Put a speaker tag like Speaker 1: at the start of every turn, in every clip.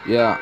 Speaker 1: Yeah.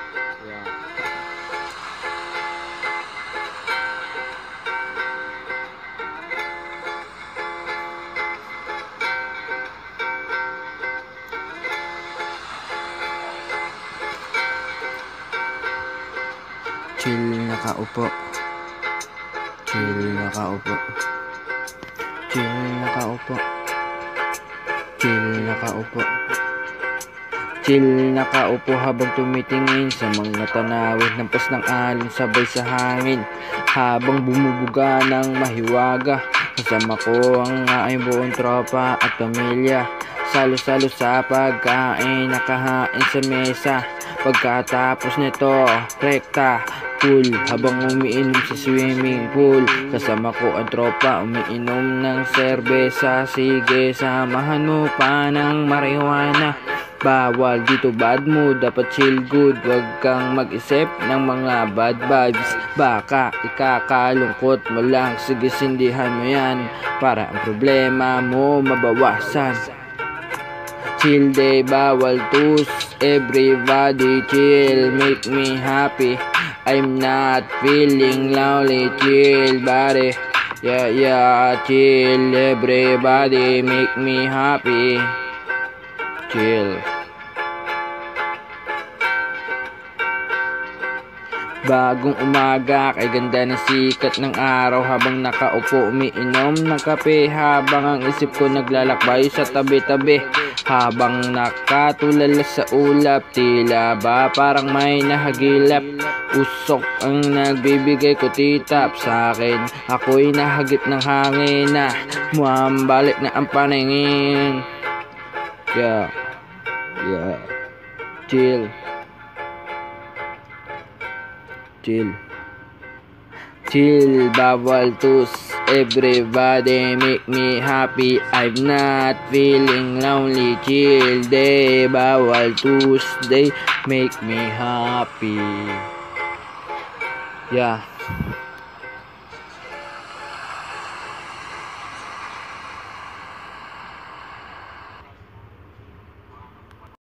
Speaker 1: Chill nakaupo. Chill nakaupo. Chill nakaupo. Chill nakaupo. Chill nakaupo habang tumitingin sa mga tanawin, lampas ng alon sabay sa hangin. Habang bumubuga ng mahiwaga, kasama ko ang aking buong tropa at pamilya. Salo-salo sa pagkain, nakahain sa mesa. Pagkatapos nito, rekta pool habang umiinom sa swimming pool. Kasama ko ang tropa, umiinom ng serbesa. Sige, samahan mo pa ng marijuana. Bawal dito bad mood, dapat chill good. Huwag kang mag-isip ng mga bad vibes, baka ikakalungkot mo lang. Sige, sindihan mo yan para ang problema mo mabawasan. Chill day, bawal tus, everybody chill, make me happy. I'm not feeling lonely, chill body. Yeah, chill, everybody make me happy. Chill. Bagong umaga, kay ganda ng sikat ng araw. Habang nakaupo, umiinom ng kape. Habang ang isip ko naglalakbay sa tabi-tabi. Habang nakatulala sa ulap, tila ba parang may nahagilap. Usok ang nagbibigay ko titap sa akin. Ako'y nahagip ng hangin na muambalik na ang paningin. Yeah. Chill. Chill, bawal tus, everybody make me happy. I'm not feeling lonely, chill day, bawal Tuesday, make me happy. Yeah.